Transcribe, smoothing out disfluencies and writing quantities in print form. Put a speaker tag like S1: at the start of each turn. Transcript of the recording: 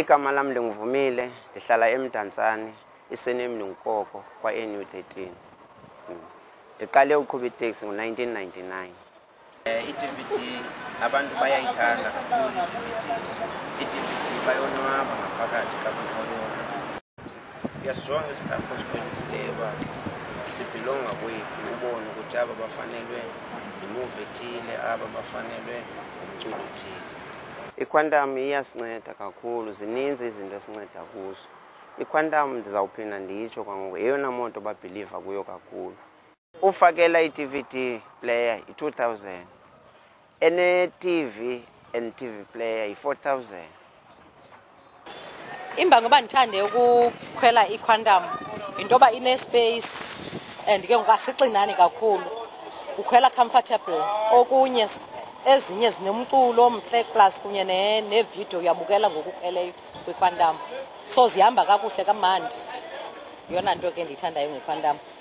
S1: Igama lami Linguvumile, ndihlala eMdantsane, isenem Nkoko kwa NU13. Ndiqale uqhuba itaxi ngo1999. I-DVD abantu bayayithanda kakhulu i-DVD bayonwaba ngaphakathi xa kukhona. Uyasijonga isitafu osikhwelisileyo uba sibhilonga kwethu, ubone ukuthi aba bafanelwe yimuvi ethile, aba bafanelwe ngumculo othile. I-Quantum iyasinceda kakhulu, zininzi izinto esinceda kuzo. I-Quantum ndizawuphinda nditsho kwangoku yeyona moto babhiliva kuyo kakhulu. Ufakela i-DVD player i-2000, ene-TV and TV player i-4000.
S2: Imbangi uba ndithande ukukhwela i-Quantum into yoba ine-space and ke ngoku asixinani kakhulu, ukhwela comfortable. Okunye ezinye zinomculo omhle plus kunye nevidiyo uyabukela ngokukhweleyo kwi-Quantum, so zihamba kakuhle kamandi. Yona nto ke ndiyithandayo nge-Quantum.